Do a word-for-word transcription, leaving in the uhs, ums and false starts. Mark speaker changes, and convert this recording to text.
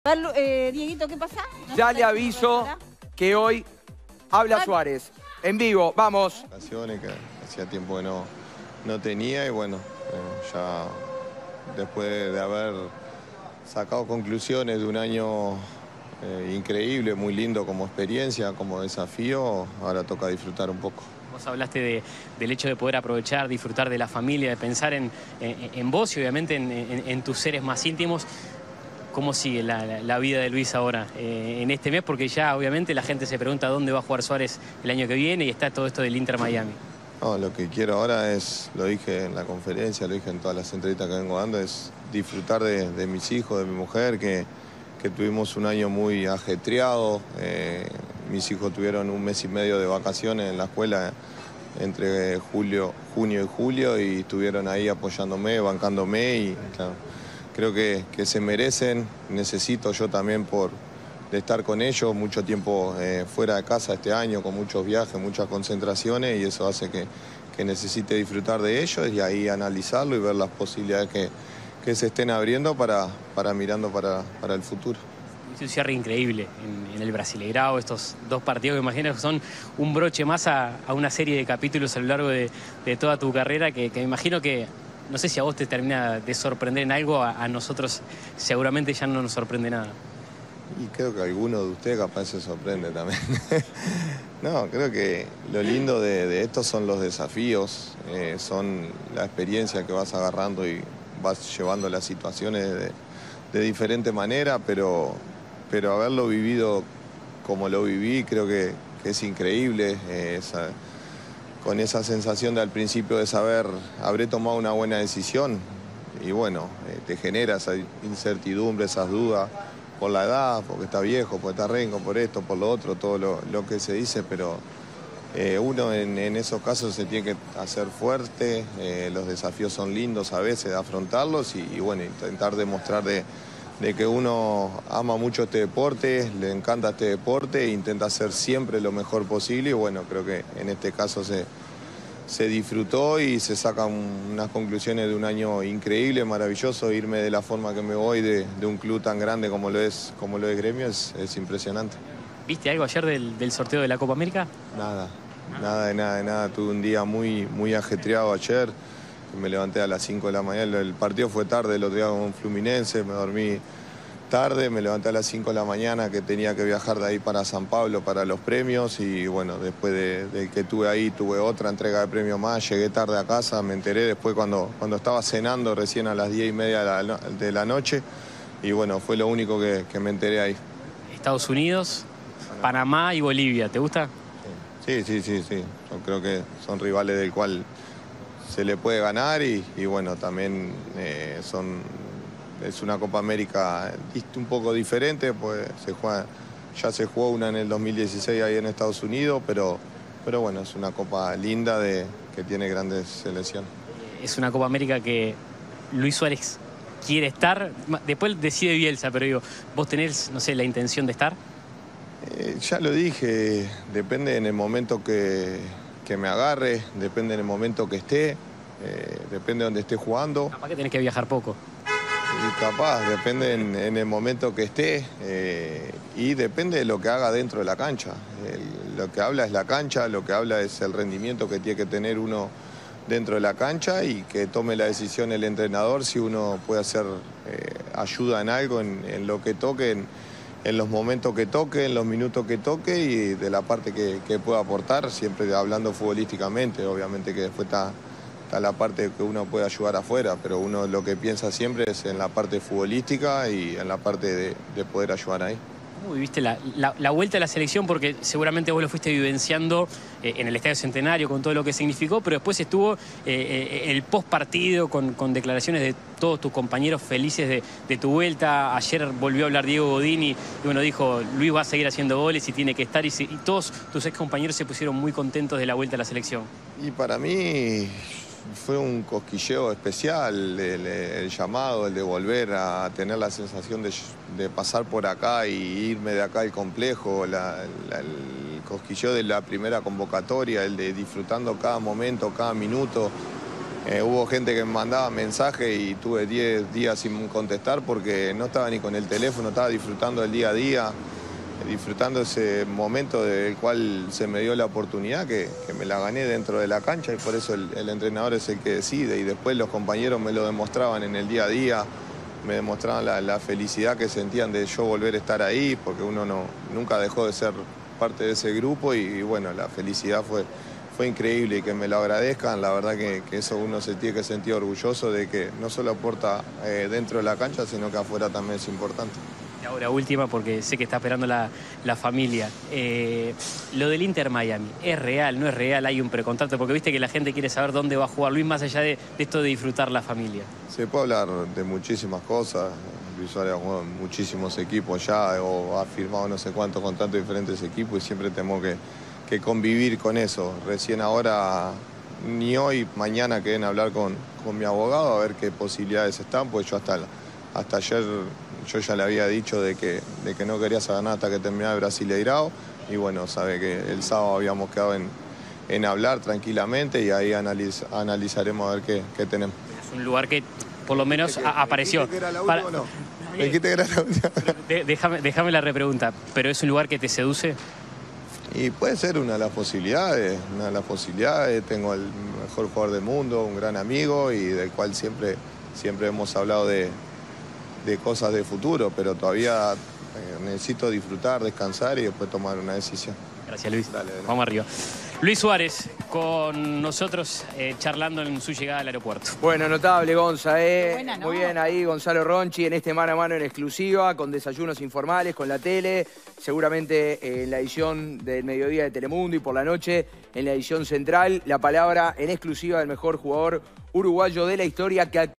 Speaker 1: Eh, Dieguito, ¿qué pasa? ¿No
Speaker 2: Ya le aviso que hoy habla Suárez. En vivo, vamos.
Speaker 3: Que hacía tiempo que no, no tenía y bueno, eh, ya después de haber sacado conclusiones de un año eh, increíble, muy lindo como experiencia, como desafío, ahora toca disfrutar un poco.
Speaker 4: Vos hablaste de, del hecho de poder aprovechar, disfrutar de la familia, de pensar en, en, en vos y obviamente en, en, en tus seres más íntimos. ¿Cómo sigue la, la, la vida de Luis ahora eh, en este mes? Porque ya obviamente la gente se pregunta dónde va a jugar Suárez el año que viene y está todo esto del Inter Miami.
Speaker 3: No, lo que quiero ahora es, lo dije en la conferencia, lo dije en todas las entrevistas que vengo dando, es disfrutar de, de mis hijos, de mi mujer, que, que tuvimos un año muy ajetreado. Eh, mis hijos tuvieron un mes y medio de vacaciones en la escuela entre julio, junio y julio y estuvieron ahí apoyándome, bancándome y claro, creo que, que se merecen, necesito yo también por de estar con ellos, mucho tiempo eh, fuera de casa este año, con muchos viajes, muchas concentraciones y eso hace que, que necesite disfrutar de ellos y ahí analizarlo y ver las posibilidades que, que se estén abriendo para, para mirando para, para el futuro.
Speaker 4: Es un cierre increíble en, en el Brasileirao, estos dos partidos que imagino que son un broche más a, a una serie de capítulos a lo largo de, de toda tu carrera que, que me imagino que no sé si a vos te termina de sorprender en algo, a, a nosotros seguramente ya no nos sorprende nada.
Speaker 3: Y creo que alguno de ustedes capaz se sorprende también. No, creo que lo lindo de, de esto son los desafíos, eh, son la experiencia que vas agarrando y vas llevando las situaciones de, de diferente manera, pero, pero haberlo vivido como lo viví creo que, que es increíble. Eh, esa, con esa sensación de al principio de saber, habré tomado una buena decisión y bueno, eh, te genera esa incertidumbre, esas dudas por la edad, porque está viejo, porque está rengo, por esto, por lo otro, todo lo, lo que se dice, pero eh, uno en, en esos casos se tiene que hacer fuerte, eh, los desafíos son lindos a veces de afrontarlos y, y bueno, intentar demostrar de, de que uno ama mucho este deporte, le encanta este deporte e intenta hacer siempre lo mejor posible y bueno, creo que en este caso se, se disfrutó y se sacan unas conclusiones de un año increíble, maravilloso. Irme de la forma que me voy de, de un club tan grande como lo es, como lo es Gremio es, es impresionante.
Speaker 4: ¿Viste algo ayer del, del sorteo de la Copa América?
Speaker 3: Nada, nada de nada de nada. Tuve un día muy, muy ajetreado ayer. Me levanté a las cinco de la mañana, el partido fue tarde, el otro día con Fluminense, me dormí tarde, me levanté a las cinco de la mañana que tenía que viajar de ahí para San Pablo para los premios y bueno, después de, de que tuve ahí, tuve otra entrega de premio más, llegué tarde a casa, me enteré después cuando, cuando estaba cenando recién a las diez y media de la, de la noche y bueno, fue lo único que, que me enteré ahí.
Speaker 4: Estados Unidos, Panamá y Bolivia, ¿te gusta?
Speaker 3: Sí, sí, sí, sí, yo creo que son rivales del cual se le puede ganar y, y bueno, también eh, son... Es una Copa América un poco diferente, pues se juega, ya se jugó una en el dos mil dieciséis ahí en Estados Unidos, pero, pero bueno, es una Copa linda de, que tiene grandes selecciones.
Speaker 4: Es una Copa América que Luis Suárez quiere estar, después decide Bielsa, pero digo, ¿vos tenés, no sé, la intención de estar?
Speaker 3: Eh, ya lo dije, depende en el momento que, que me agarre, depende en el momento que esté, eh, depende de donde esté jugando.
Speaker 4: Capaz que tenés que viajar poco.
Speaker 3: Y capaz, depende en, en el momento que esté eh, y depende de lo que haga dentro de la cancha. El, lo que habla es la cancha, lo que habla es el rendimiento que tiene que tener uno dentro de la cancha y que tome la decisión el entrenador si uno puede hacer eh, ayuda en algo, en, en lo que toque, en, en los momentos que toque, en los minutos que toque y de la parte que, que pueda aportar, siempre hablando futbolísticamente, obviamente que después está... Está la parte que uno puede ayudar afuera, pero uno lo que piensa siempre es en la parte futbolística y en la parte de, de poder ayudar ahí.
Speaker 4: ¿Cómo viviste la, la, la vuelta a la selección? Porque seguramente vos lo fuiste vivenciando eh, en el Estadio Centenario con todo lo que significó, pero después estuvo eh, eh, el post partido con, con declaraciones de todos tus compañeros felices de, de tu vuelta. Ayer volvió a hablar Diego Godín y bueno, dijo, Luis va a seguir haciendo goles y tiene que estar. Y, y todos tus ex compañeros se pusieron muy contentos de la vuelta a la selección.
Speaker 3: Y para mí... Fue un cosquilleo especial el, el llamado, el de volver a tener la sensación de, de pasar por acá y irme de acá al complejo, la, la, el cosquilleo de la primera convocatoria, el de disfrutando cada momento, cada minuto, Eh, hubo gente que me mandaba mensajes y tuve diez días sin contestar porque no estaba ni con el teléfono, estaba disfrutando del día a día, disfrutando ese momento del cual se me dio la oportunidad, que, que me la gané dentro de la cancha y por eso el, el entrenador es el que decide y después los compañeros me lo demostraban en el día a día, me demostraban la, la felicidad que sentían de yo volver a estar ahí, porque uno no, nunca dejó de ser parte de ese grupo y, y bueno, la felicidad fue... Fue increíble y que me lo agradezcan, la verdad que, que eso uno se tiene que sentir orgulloso de que no solo aporta eh, dentro de la cancha, sino que afuera también es importante.
Speaker 4: Y ahora última, porque sé que está esperando la, la familia. Eh, lo del Inter Miami, ¿es real, no es real? ¿Hay un precontrato? Porque viste que la gente quiere saber dónde va a jugar Luis, más allá de, de esto de disfrutar la familia.
Speaker 3: Se puede hablar de muchísimas cosas. Luis Suárez ha jugado en muchísimos equipos ya, o ha firmado no sé cuántos contratos de diferentes equipos y siempre tenemos que... que convivir con eso. Recién ahora, ni hoy, mañana queden a hablar con, con mi abogado a ver qué posibilidades están, pues yo hasta, hasta ayer yo ya le había dicho de que, de que no quería saber nada hasta que terminara el Brasileirao y bueno, sabe que el sábado habíamos quedado en, en hablar tranquilamente y ahí analiz, analizaremos a ver qué, qué tenemos.
Speaker 4: Es un lugar que por lo menos ¿Me, apareció.
Speaker 3: ¿Me dijiste que era la última o no? ¿Me dijiste que era la última?
Speaker 4: De, déjame, déjame la repregunta, ¿pero es un lugar que te seduce?
Speaker 3: Y puede ser una de las posibilidades, una de las posibilidades. Tengo el mejor jugador del mundo, un gran amigo y del cual siempre, siempre hemos hablado de, de cosas de futuro, pero todavía eh, necesito disfrutar, descansar y después tomar una decisión.
Speaker 4: Gracias, Luis.
Speaker 3: Dale, dale.
Speaker 4: Vamos arriba. Luis Suárez con nosotros eh, charlando en su llegada al aeropuerto.
Speaker 2: Bueno, notable, Gonza, ¿eh?
Speaker 1: Buena, ¿no?
Speaker 2: Muy bien ahí, Gonzalo Ronchi, en este mano a mano en exclusiva, con desayunos informales, con la tele, seguramente eh, en la edición del mediodía de Telemundo y por la noche en la edición central. La palabra en exclusiva del mejor jugador uruguayo de la historia que